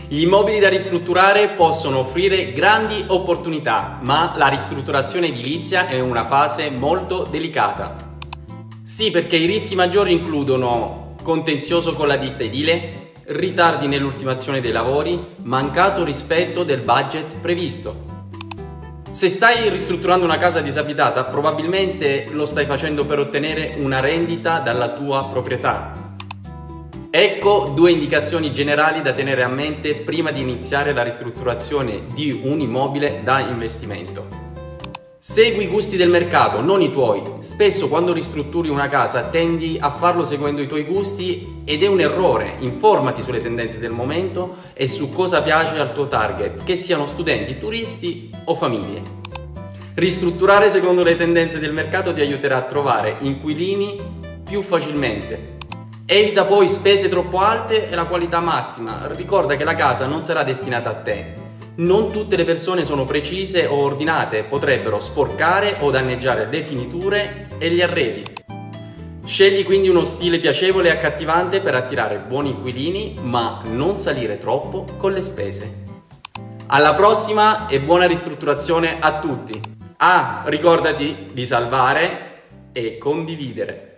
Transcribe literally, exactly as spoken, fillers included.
Gli immobili da ristrutturare possono offrire grandi opportunità, ma la ristrutturazione edilizia è una fase molto delicata. Sì, perché i rischi maggiori includono contenzioso con la ditta edile, ritardi nell'ultimazione dei lavori, mancato rispetto del budget previsto. Se stai ristrutturando una casa disabitata, probabilmente lo stai facendo per ottenere una rendita dalla tua proprietà. Ecco due indicazioni generali da tenere a mente prima di iniziare la ristrutturazione di un immobile da investimento. Segui i gusti del mercato, non i tuoi. Spesso quando ristrutturi una casa tendi a farlo seguendo i tuoi gusti ed è un errore. Informati sulle tendenze del momento e su cosa piace al tuo target, che siano studenti, turisti o famiglie. Ristrutturare secondo le tendenze del mercato ti aiuterà a trovare inquilini più facilmente. Evita poi spese troppo alte e la qualità massima. Ricorda che la casa non sarà destinata a te. Non tutte le persone sono precise o ordinate, potrebbero sporcare o danneggiare le finiture e gli arredi. Scegli quindi uno stile piacevole e accattivante per attirare buoni inquilini, ma non salire troppo con le spese. Alla prossima e buona ristrutturazione a tutti! Ah, ricordati di salvare e condividere.